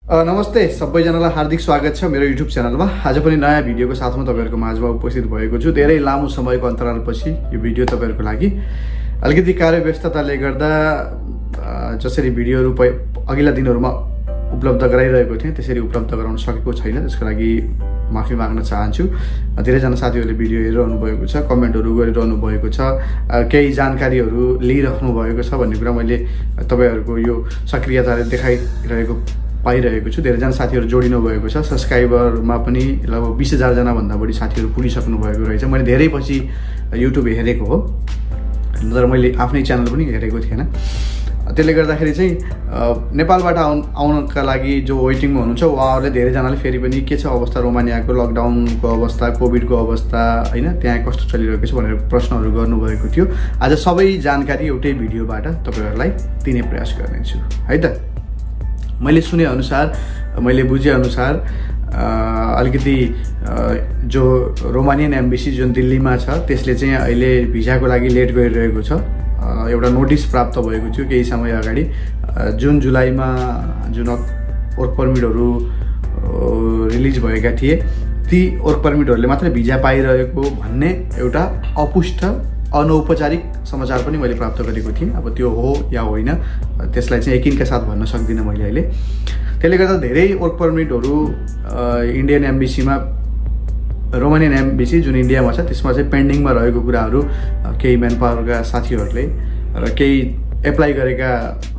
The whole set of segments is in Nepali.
नमस्ते सबैजनालाई हार्दिक स्वागत छ मेरो युट्युब च्यानलमा। आज पनि नयाँ भिडियोको साथमा तपाईहरुको माझमा उपस्थित भएको छु। धेरै लामो समयको अन्तरालपछि यो भिडियो तपाईहरुको लागि अलिकति कार्यव्यस्तताले गर्दा जसरी भिडियोहरु अघिल्ला दिनहरुमा उपलब्ध गराइरहेको थिएँ त्यसरी उपलब्ध गराउन सकेको छैन। त्यसको लागि माफी माग्न चाहन्छु। धेरै जना साथीहरुले भिडियो हेरिरहनु भएको छ, कमेन्टहरु गरिरहनु भएको छ, केही जानकारीहरु लिइराख्नु भएको छ भन्ने कुरा मैले तपाईहरुको यो सक्रियताले देखाइरहेको पाइरहेको छु। धेरै जना साथीहरु जोडिनु भएको छ। सब्स्क्राइबरमा पनि लगभग 20,000 जना भन्दा बढी साथीहरु पुगिसक्नु भएको रहेछ। मैले धेरै पछि युट्युब हेरेको हो, तर मैले आफ्नै च्यानल पनि हेरेको थिएन। त्यसले गर्दाखेरि चाहिँ नेपालबाट आउनका लागि जो वेटिङमा हुनुहुन्छ उहाँहरुले धेरै जनाले फेरि पनि के छ अवस्था, रोमानियाको लकडाउनको अवस्था, कोभिडको अवस्था हैन, त्यहाँ कस्तो चलिरहेको छ भनेर प्रश्नहरु गर्नुभएको थियो। आज सबै जानकारी एउटै भिडियोबाट तपाईहरुलाई दिने प्रयास गर्नेछु है त। मैले सुने अनुसार, मैले बुझे अनुसार अलिकति जो रोमानियन एम्बेसी जुन दिल्लीमा छ त्यसले चाहिँ अहिले भिजाको लागि लेट गरिरहेको छ। एउटा नोटिस प्राप्त भएको थियो केही समय अगाडि। जुन जुलाईमा जुन वर्क परमिटहरु रिलिज भएका थिए ती वर्क परमिटहरुले मात्र भिजा पाइरहेको भन्ने एउटा अपुष्ट अनौपचारिक समाचार पनि मैले प्राप्त गरेको थिएँ। अब त्यो हो या होइन त्यसलाई चाहिँ यकिनका साथ भन्न सक्दिनँ मैले अहिले। त्यसले गर्दा धेरै वर्क परमिटहरु इन्डियन एम्बेसीमा, रोमानियन एम्बेसी जुन इन्डियामा छ त्यसमा चाहिँ पेन्डिङमा रहेको कुराहरु केही म्यानपावरका साथीहरुले र केही एप्लाई गरेका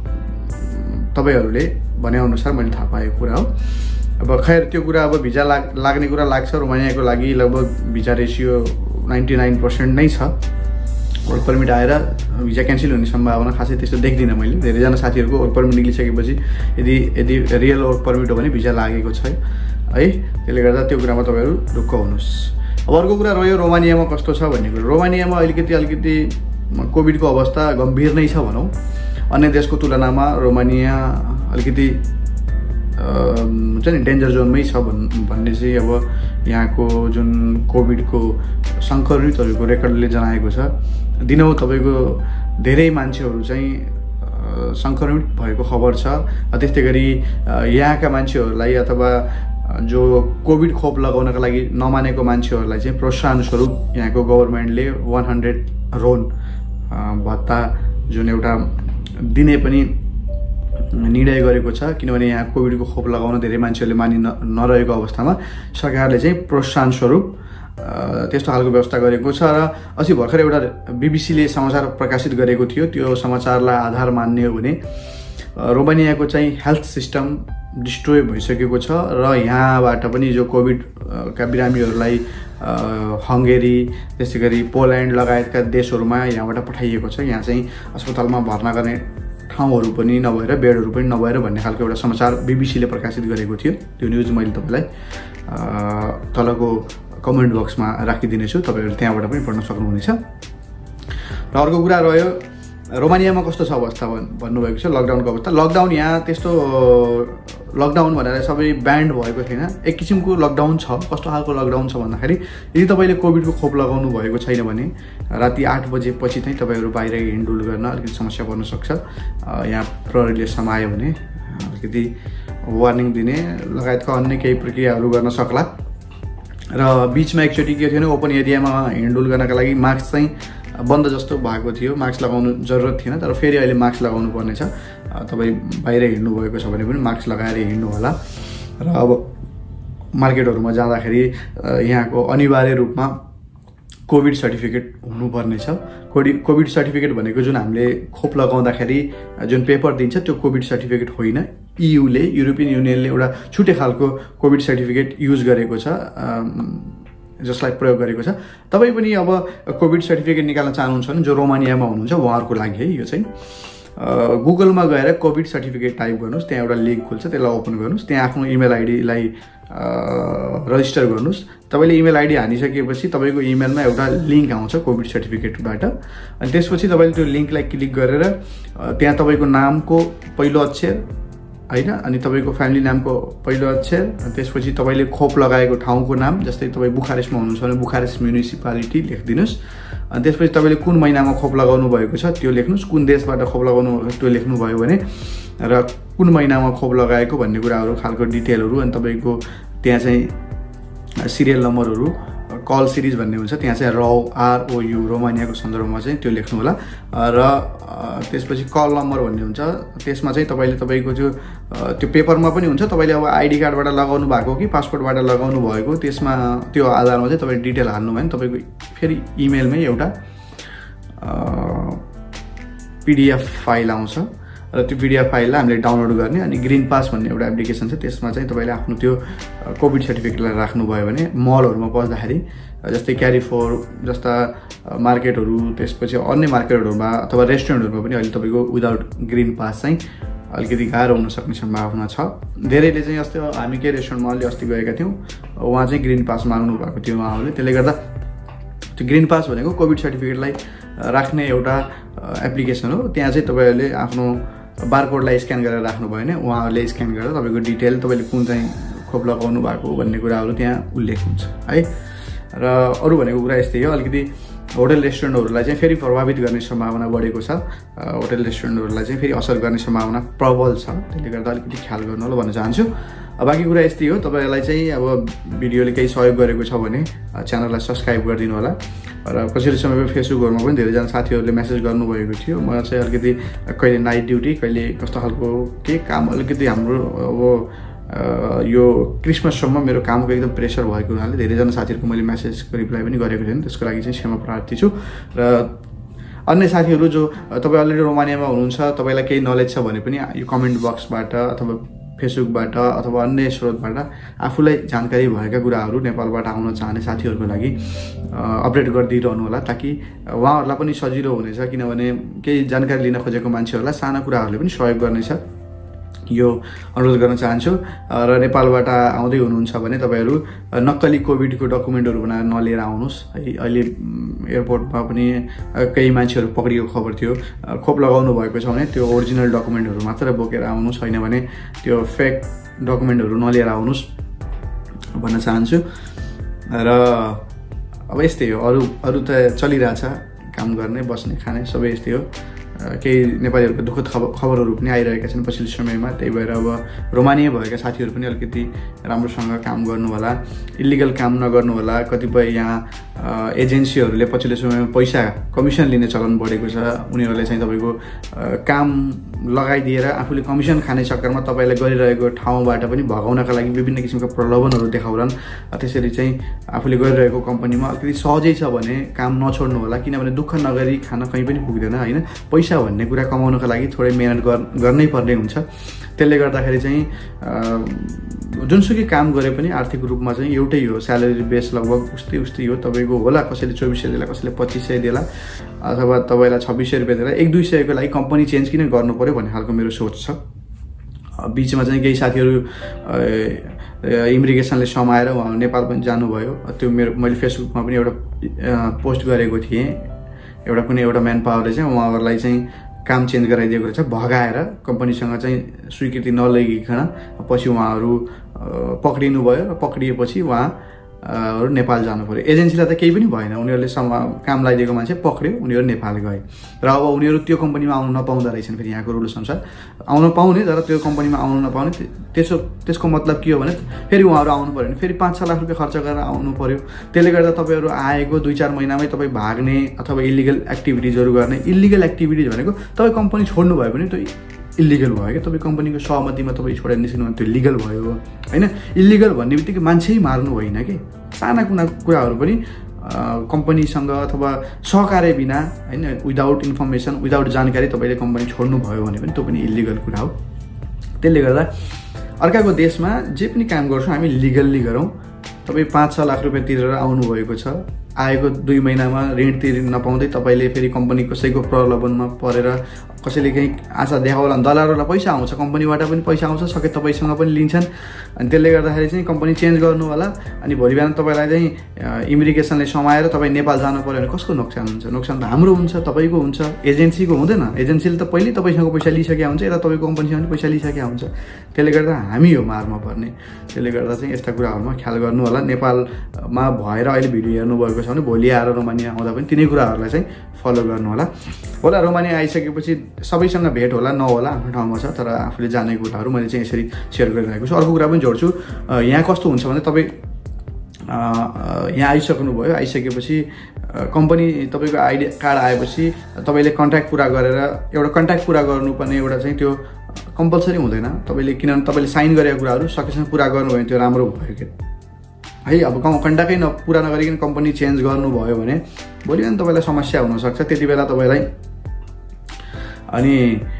तपाईहरुले भने अनुसार मैले थाहा पाएको कुरा हो। अब खैर त्यो कुरा अब भिजा लाग्ने कुरा लाग्छ। रोमानियाको लागि लगभग भिजा रेशियो 99% नै छ। वर्क परमिट आएर भिजा क्यान्सल हुने सम्भावना खासै त्यस्तो देख्दिनँ मैले। धेरैजना साथीहरुको वर्क परमिट निक्लिसकेपछि यदि रियल वर्क परमिट हो भने भिजा लागेको छ है। त्यसले गर्दा त्यो कुरामा तपाईहरु ढुक्क हुनुस्। अब अर्को कुरा रह्यो रोमानियामा कस्तो छ भन्ने कुरा। रोमानियामा अलिकति कोभिडको अवस्था गम्भीर नै छ भनौं। अन्य देशको तुलनामा रोमानिया अलिकति हुन्छ नि डेन्जर जोनमै छ भन्ने चाहिँ अब यहाँको जुन कोभिडको संक्रमितहरुको रेकर्डले जनाएको छ। दिनौ तपाईको धेरै मान्छेहरु चाहिँ संक्रमित भएको खबर छ। त्यस्तै गरी यहाँका मान्छेहरुलाई अथवा जो कोभिड खोप लगाउनका लागि नमानेको मान्छेहरुलाई चाहिँ प्रोत्साहन स्वरूप यहाँको गभर्नमेन्टले 100 रोन भत्ता जुन एउटा दिने पनि निर्णय गरेको छ। किनभने यहाँ कोभिडको खोप लगाउन धेरै मान्छेहरुले मानि नरहेको अवस्थामा सरकारले चाहिँ प्रोत्साहन स्वरूप त्यस्तो खालको व्यवस्था गरेको छ। र अस्ति भर्खर एउटा बीबीसीले समाचार प्रकाशित गरेको थियो। त्यो समाचारलाई आधार मान्ने हो भने रोमानियाको चाहिँ हेल्थ सिस्टम डिस्ट्रोय भइसकेको छ र यहाँबाट पनि जो कोभिड का बिरामीहरुलाई हंगेरी, त्यसै गरी पोल्यान्ड लगायतका देशहरुमा यहाँबाट पठाइएको छ। यहाँ चाहिँ अस्पतालमा भर्ना गर्ने ठाउँहरु पनि नभएर, बेडहरु पनि नभएर भन्ने खालको एउटा समाचार बीबीसीले प्रकाशित गरेको थियो। त्यो न्यूज मैले तपाईलाई तलको कमेन्ट बक्समा राखिदिनेछु, तपाईहरु त्यहाँबाट पनि पढ्न सक्नुहुनेछ। र अर्को कुरा रह्यो रोमानियामा कस्तो छ अवस्था भन्नुभएको छ, लकडाउनको अवस्था। लकडाउन यहाँ त्यस्तो लकडाउन भनेर सबै ब्यान्ड भएको छैन। एक किसिमको लकडाउन छ। कस्तो खालको लकडाउन छ भन्दाखेरि यदि तपाईले कोभिडको खोप लगाउनु भएको छैन भने राति 8 बजेपछि चाहिँ तपाईहरु बाहिर हिँडडुल गर्न अलिकति समस्या पर्न सक्छ। यहाँ प्रहरीले समायो भने अलिकति वार्निङ दिने लगायतका अन्य केही प्रक्रियाहरु गर्न सक्ला। र बीचमा एकचोटी के थियो भने ओपन एरियामा हिँडडुल गर्नका लागि मास्क चाहिँ बन्द जस्तो भएको थियो। मास्क लगाउनु जरुरत थिएन, तर फेरि अहिले मास्क लगाउनु पर्ने छ। तपाई बाहिर हिँड्नु भएको छ भने पनि मास्क लगाएर हिँड्नु होला। र अब मार्केटहरुमा जाँदाखेरि यहाँको अनिवार्य रूपमा कोभिड सर्टिफिकेट हुनुपर्ने छ। कोभिड सर्टिफिकेट भनेको जुन हामीले खोप लगाउँदाखेरि जुन पेपर दिन्छ त्यो कोभिड सर्टिफिकेट होइन। ईयूले, युरोपियन युनियनले एउटा छुटे खालको कोभिड सर्टिफिकेट युज गरेको छ, जसलाई प्रयोग गरेको छ। तपाई पनि अब कोभिड सर्टिफिकेट निकाल्न चाहनुहुन्छ भने जो रोमानियामा हुनुहुन्छ उहाँहरुको लागि है यो चाहिँ गुगलमा गएर कोभिड सर्टिफिकेट टाइप गर्नुस्, त्यहाँ एउटा लिंक खुल्छ, त्यसलाई ओपन गर्नुस्, त्यहाँ आफ्नो इमेल आइडीलाई रजिस्टर गर्नुस्। तपाईले इमेल आइडी हानिसकेपछि तपाईको इमेलमा एउटा लिंक आउँछ कोभिड सर्टिफिकेटबाट। अनि त्यसपछि तपाईले त्यो लिंकलाई क्लिक गरेर त्यहाँ तपाईको नामको पहिलो अक्षर हैन, अनि तपाईको फ्यामिली नामको पहिलो अक्षर, अनि त्यसपछि तपाईले खोप लगाएको ठाउँको नाम, जस्तै तपाई बुखारेस्टमा हुनुहुन्छ भने बुखारेस्ट म्युनिसिपालिटी लेखिदिनुस्। अनि त्यसपछि तपाईँले कुन महिनामा खोप लगाउनु भएको छ त्यो लेख्नुहोस्, कुन देशबाट खोप लगाउनु त्यो लेख्नुभयो भने र कुन महिनामा खोप लगाएको भन्ने कुराहरू खालको डिटेलहरू अनि तपाईँको त्यहाँ चाहिँ सिरियल नम्बरहरू कल सिरिज भन्ने हुन्छ त्यहाँ चाहिँ ROU रोमानियाको सन्दर्भमा चाहिँ त्यो लेख्नु होला र त्यसपछि कल नम्बर भन्ने हुन्छ त्यसमा चाहिँ तपाईँले तपाईँको त्यो पेपरमा पनि हुन्छ तपाईँले अब आइडी कार्डबाट लगाउनु भएको कि पासपोर्टबाट लगाउनु भएको त्यसमा त्यो आधारमा चाहिँ तपाईँले डिटेल हाल्नु भयो भने तपाईँको फेरि इमेलमै एउटा PDF फाइल आउँछ र त्यो PDF फाइललाई हामीले डाउनलोड गर्ने अनि ग्रिन पास भन्ने एउटा एप्लिकेसन छ त्यसमा चाहिँ तपाईँले आफ्नो त्यो कोभिड सर्टिफिकेटलाई राख्नुभयो भने मलहरूमा पस्दाखेरि जस्तै क्यारिफोर जस्ता मार्केटहरू त्यसपछि अन्य मार्केटहरूमा अथवा रेस्टुरेन्टहरूमा पनि अहिले तपाईँको विदाउट ग्रिन पास चाहिँ अलिकति गाह्रो हुन सक्ने सम्भावना छ। धेरैले चाहिँ अस्ति हामी के रेस्टुरेन्टमा अलि अस्ति गएका थियौँ उहाँ चाहिँ ग्रिन पास माग्नु भएको थियो उहाँहरूले, त्यसले गर्दा त्यो ग्रिन पास भनेको कोभिड सर्टिफिकेटलाई राख्ने एउटा एप्लिकेसन हो। त्यहाँ चाहिँ तपाईँहरूले आफ्नो बारकोडलाई स्क्यान गरेर राख्नुभयो भने उहाँहरूले स्क्यान गरेर तपाईँको डिटेल तपाईँले कुन चाहिँ खोप लगाउनु भएको भन्ने कुराहरू त्यहाँ उल्लेख हुन्छ है। र अरू भनेको कुरा यस्तै हो, अलिकति होटल रेस्टुरेन्टहरूलाई चाहिँ फेरि प्रभावित गर्ने सम्भावना बढेको छ, होटल रेस्टुरेन्टहरूलाई चाहिँ फेरि असर गर्ने सम्भावना प्रबल छ, त्यसले गर्दा अलिकति ख्याल गर्नु होला भन्न चाहन्छु। बाँकी कुरा यस्तै हो, तपाईँलाई चाहिँ अब भिडियोले केही सहयोग गरेको छ भने च्यानललाई सब्सक्राइब गरिदिनु होला र पछिल्लो समयमा फेसबुकहरूमा पनि धेरैजना साथीहरूले मेसेज गर्नुभएको थियो म चाहिँ अलिकति कहिले नाइट ड्युटी कहिले कस्तो खालको के काम अलिकति हाम्रो अब यो क्रिसमससम्म मेरो कामको एकदम प्रेसर भएको हुनाले धेरैजना साथीहरूको मैले मेसेजको रिप्लाई पनि गरेको थिएँ, त्यसको लागि चाहिँ क्षमा प्रार्थी छु। र अन्य साथीहरू जो तपाईँ अलरेडी रोमानियामा हुनुहुन्छ तपाईँलाई केही नलेज छ भने पनि यो कमेन्ट बक्सबाट अथवा फेसबुकबाट अथवा अन्य स्रोतबाट आफूलाई जानकारी भएका कुराहरू नेपालबाट आउन चाहने साथीहरूको लागि अपडेट गरिदिइरहनु होला ताकि उहाँहरूलाई पनि सजिलो हुनेछ, किनभने केही जानकारी लिन खोजेको मान्छेहरूलाई साना कुराहरूले पनि सहयोग गर्नेछ यो अनुरोध गर्न चाहन्छु। र नेपालबाट आउँदै हुनुहुन्छ भने तपाईँहरू नक्कली कोभिडको डकुमेन्टहरू बनाएर नलिएर आउनुहोस् है। अहिले एयरपोर्टमा पनि केही मान्छेहरू पक्रिएको खबर थियो, खोप लगाउनु भएको छ भने त्यो ओरिजिनल डकुमेन्टहरू मात्र बोकेर आउनुहोस्, होइन भने त्यो फेक डकुमेन्टहरू नलिएर आउनुहोस् भन्न चाहन्छु। र अब यस्तै हो, अरू त चलिरहेछ, काम गर्ने बस्ने खाने सबै यस्तै हो। केही नेपालीहरूको दुःखद खबरहरू पनि आइरहेका छन् पछिल्लो समयमा, त्यही भएर अब रोमानिया भएका साथीहरू पनि अलिकति राम्रोसँग काम गर्नु होला, इलिगल काम नगर्नु होला। कतिपय यहाँ एजेन्सीहरूले पछिल्लो समयमा पैसा कमिसन लिने चलन बढेको छ, उनीहरूले चाहिँ तपाईँको काम लगाइदिएर आफूले कमिसन खाने चक्करमा तपाईँलाई गरिरहेको ठाउँबाट पनि भगाउनका लागि विभिन्न किसिमका प्रलोभनहरू देखाउलान्। त्यसरी चाहिँ आफूले गरिरहेको कम्पनीमा अलिकति सहजै छ भने काम नछोड्नु होला, किनभने दुःख नगरी खान कहीँ पनि पुग्दैन होइन। पैसा भन्ने कुरा कमाउनका लागि थोरै मेहनत गर्नै पर्ने हुन्छ, त्यसले गर्दाखेरि चाहिँ जुनसुकै काम गरे पनि आर्थिक रूपमा चाहिँ एउटै हो, स्यालेरी बेस लगभग उस्तै हो। तपाईँको होला कसैले 2400 देला, कसैले 2500 देला अथवा तपाईँलाई 2600 रुपियाँ देला, 1-200 लागि कम्पनी चेन्ज किन गर्नु पर्यो भन्ने खालको मेरो सोच छ। बिचमा चाहिँ केही साथीहरू इमिग्रेसनले समाएर उहाँ नेपाल पनि जानुभयो, त्यो मैले फेसबुकमा पनि एउटा पोस्ट गरेको थिएँ। कुनै एउटा म्यान पावरले चाहिँ उहाँहरूलाई चाहिँ काम चेन्ज गराइदिएको रहेछ, भगाएर कम्पनीसँग चाहिँ स्वीकृति नलगिकन पछि उहाँहरू पक्रिनु भयो र पक्रिएपछि उहाँहरू नेपाल जानु पर्यो। एजेन्सीलाई त केही पनि भएन, उनीहरूले काम लगाइदिएको मान्छे पक्रियो, उनीहरू नेपाल गए र अब उनीहरू त्यो कम्पनीमा आउनु नपाउँदो रहेछन्। फेरि यहाँको रुल्स अनुसार आउन पाउने, तर त्यो कम्पनीमा आउनु नपाउने, त्यसको मतलब के हो भने फेरि उहाँहरू आउनु पऱ्यो भने फेरि 5-6 लाख रुपियाँ खर्च गरेर आउनु पऱ्यो। त्यसले गर्दा तपाईँहरू आएको 2-4 महिनामै तपाईँ भाग्ने अथवा इलिगल एक्टिभिटिजहरू गर्ने। इलिगल एक्टिभिटिज भनेको तपाईँ कम्पनी छोड्नु भयो भने त्यो इलिगल भयो क्या, तपाईँ कम्पनीको सहमतिमा तपाईँ छोडेर निस्किनु भने त्यो लिगल भयो होइन। इलिगल भन्ने बित्तिकै मान्छे मार्नु होइन कि, साना कुराहरू पनि कम्पनीसँग अथवा सहकार्य बिना होइन, विदाउट इन्फर्मेसन विदाउट जानकारी तपाईँले कम्पनी छोड्नु भयो भने पनि त्यो पनि इलिगल कुरा हो। त्यसले गर्दा अर्काको देशमा जे पनि काम गर्छौँ हामी लिगल्ली गरौँ। तपाईँ 5-6 लाख रुपियाँ तिरेर आउनुभएको छ, आएको 2 महिनामा ऋण तिर्न नपाउँदै तपाईँले फेरि कम्पनी कसैको प्रलोभनमा परेर कसैले केही आशा देखाउला दलालहरूलाई पैसा आउँछ, कम्पनीबाट पनि पैसा आउँछ, सके तपाईँसँग पनि लिन्छन्। अनि त्यसले गर्दाखेरि चाहिँ कम्पनी चेन्ज गर्नु होला। अनि भोलि बिहान तपाईँलाई चाहिँ इमिग्रेसनले समाएर तपाईँ नेपाल जानु पऱ्यो भने कसको नोक्सान हुन्छ? नोक्सान त हाम्रो हुन्छ, तपाईँको हुन्छ, एजेन्सीको हुँदैन। एजेन्सीले त पहिले तपाईँसँग पैसा लिइसकेको हुन्छ, यता तपाईँको कम्पनीसँग पनि पैसा लिइसकेको हुन्छ। त्यसले गर्दा हामी हो मारमा पर्ने। त्यसले गर्दा चाहिँ यस्ता कुराहरूमा ख्याल गर्नु होला। नेपालमा भएर अहिले भिडियो हेर्नुभएको छ भने भोलि आएर रोमानिया आउँदा पनि तिनै कुराहरूलाई चाहिँ फलो गर्नु होला। रोमानिया आइसकेपछि सबैसँग भेट होला नहोला आफ्नो ठाउँमा छ, तर आफूले जानेको कुराहरू मैले चाहिँ यसरी सेयर गरिरहेको छु। अर्को कुरा पनि जोड्छु, यहाँ कस्तो हुन्छ भने तपाईँ यहाँ आइसक्नुभयो, आइसकेपछि कम्पनी तपाईँको आइडी कार्ड आएपछि तपाईँले कन्ट्र्याक्ट पुरा गरेर एउटा कन्ट्र्याक्ट पुरा गर्नुपर्ने एउटा चाहिँ त्यो कम्पलसरी हुँदैन तपाईँले, किनभने तपाईँले साइन गरेको कुराहरू सकेसम्म पुरा गर्नुभयो भने त्यो राम्रो भयो कि है। अब कन्ट्र्याक्टै पुरा नगरिकन कम्पनी चेन्ज गर्नुभयो भने भोलि बिहान तपाईँलाई समस्या हुनसक्छ। त्यति बेला तपाईँलाई अनि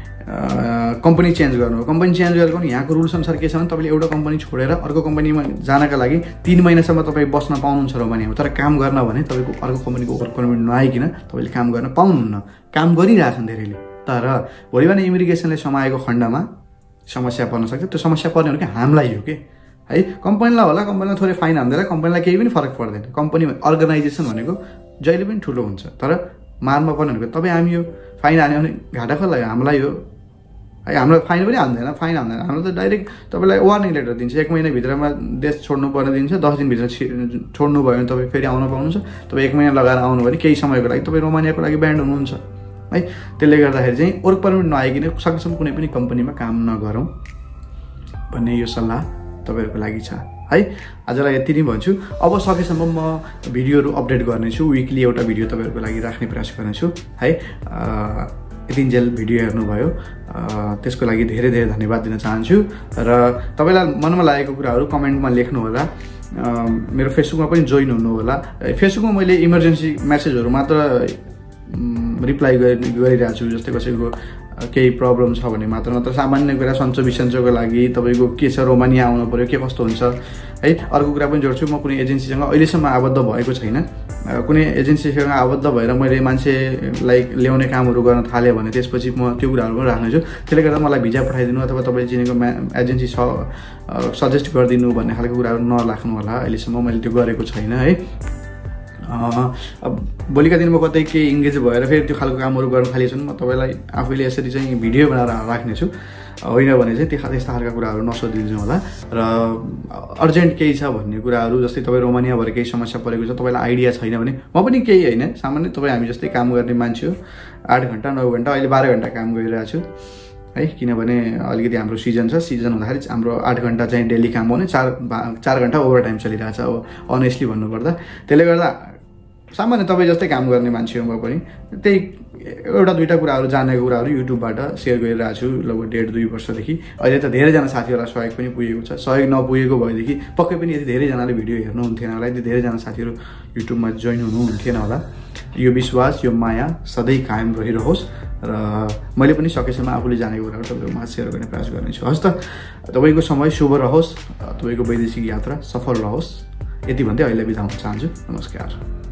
कम्पनी चेन्ज गर्नु, कम्पनी चेन्ज गरेको पनि यहाँको रुल्स अनुसार के छ भने तपाईँले एउटा कम्पनी छोडेर अर्को कम्पनीमा जानका लागि 3 महिनासम्म तपाईँ बस्न पाउनुहुन्छ रोमानियामा। तर काम गर्न भने तपाईँको अर्को कम्पनीको वर्क पर्मिट नआइकन तपाईँले काम गर्न पाउनुहुन्न। काम गरिरहेछन् धेरैले, तर भोलि बिहान इमिग्रेसनले समाएको खण्डमा समस्या पर्न सक्छ। त्यो समस्या पर्ने भनेको हामीलाई हो कि है, कम्पनीलाई होला, कम्पनीलाई थोरै फाइन हान्दैन, कम्पनीलाई केही पनि फरक पर्दैन। कम्पनी अर्गनाइजेसन भनेको जहिले पनि ठुलो हुन्छ, तर मारमा पर्ने भनेको तपाईँ हामी हो। फाइन हान्यो भने घाटा कसलाई? हामीलाई हो है। हामीलाई फाइन पनि हान्दैन, फाइन हान्दैन, हामीलाई त डाइरेक्ट तपाईँलाई वार्निङ लेटर दिन्छ। 1 महिनाभित्रमा देश छोड्नु पर्ने दिन्छ, 10 दिनभित्र छोड्नु भयो भने तपाईँ फेरि आउन पाउनुहुन्छ। तपाईँ 1 महिना लगाएर आउनु भने केही समयको लागि तपाईँ रोमानियाको लागि ब्यान्ड हुनुहुन्छ है। त्यसले गर्दाखेरि चाहिँ वर्क पर्मिट नआइकन सकेसम्म कुनै पनि कम्पनीमा काम नगरौँ भन्ने यो सल्लाह तपाईँहरूको लागि छ है। आजलाई यति नै भन्छु। अब सकेसम्म म भिडियोहरू अपडेट गर्नेछु, विकली एउटा भिडियो तपाईँहरूको लागि राख्ने प्रयास गर्नेछु है। यतिन्जेल भिडियो हेर्नुभयो त्यसको लागि धेरै धेरै धन्यवाद दिन चाहन्छु। र तपाईँलाई मनमा लागेको कुराहरू कमेन्टमा लेख्नु होला। मेरो फेसबुकमा पनि जोइन हुनु होला। फेसबुकमा मैले इमर्जेन्सी मेसेजहरू मात्र रिप्लाई गरिरहेको छु, जस्तै कसैको केही प्रब्लम छ भने मात्र, नत्र सामान्य कुरा सन्चो बिसन्चोको लागि तपाईँको के छ, रोमानिया आउनु पऱ्यो, के कस्तो हुन्छ है। अर्को कुरा पनि जोड्छु, म कुनै एजेन्सीसँग अहिलेसम्म आबद्ध भएको छैन। कुनै एजेन्सीसँग आबद्ध भएर मैले मान्छेलाई ल्याउने कामहरू गर्न थालेँ भने त्यसपछि म त्यो कुराहरू पनि राख्नेछु। त्यसले गर्दा मलाई भिजा पठाइदिनु अथवा तपाईँले चिनेको एजेन्सी सजेस्ट गरिदिनु भन्ने खालको कुराहरू नराख्नु होला। अहिलेसम्म मैले त्यो गरेको छैन है। अब भोलिका दिनमा कतै केही इङ्गेज भएर फेरि त्यो खालको कामहरू गर्न थालेको छन्, म तपाईँलाई आफैले यसरी चाहिँ भिडियो बनाएर राख्नेछु। होइन भने चाहिँ त्यस्ता खालका कुराहरू नसोधिदिनु होला। र अर्जेन्ट केही छ भन्ने कुराहरू, जस्तै तपाईँ रोमानिया भएर केही समस्या परेको छ, तपाईँलाई आइडिया छैन भने म पनि केही होइन, सामान्य तपाईँ हामी जस्तै काम गर्ने मान्छे हो। 8 घन्टा 9 घन्टा अहिले 12 घन्टा काम गरिरहेको छु है। किनभने अलिकति हाम्रो सिजन छ, सिजन हुँदाखेरि हाम्रो 8 घन्टा चाहिँ डेली काम हुने, 4 घन्टा ओभर टाइम चलिरहेछ अब अनेस्टली भन्नुपर्दा। त्यसले गर्दा सामान्य तपाईँ जस्तै काम गर्ने मान्छे हो, म पनि त्यही एउटा दुईवटा कुराहरू जानेको कुराहरू युट्युबबाट सेयर गरिरहेको छु लगभग 1.5-2 वर्षदेखि। अहिले त धेरैजना साथीहरूलाई सहयोग पनि पुगेको छ। सहयोग नपुगेको भएदेखि पक्कै पनि यति धेरैजनाले भिडियो हेर्नुहुन्थेन होला, यति धेरैजना साथीहरू युट्युबमा जोइन हुनुहुन्थेन होला। यो विश्वास, यो माया सधैँ कायम रहिरहोस् र मैले पनि सकेसम्म आफूले जानेको कुराहरू तपाईँहरूमा सेयर गर्ने प्रयास गर्नेछु। हस् त, तपाईँको समय शुभ रहोस्, तपाईँको वैदेशिक यात्रा सफल रहोस्। यति भन्दै अहिले बिदा हुन चाहन्छु। नमस्कार।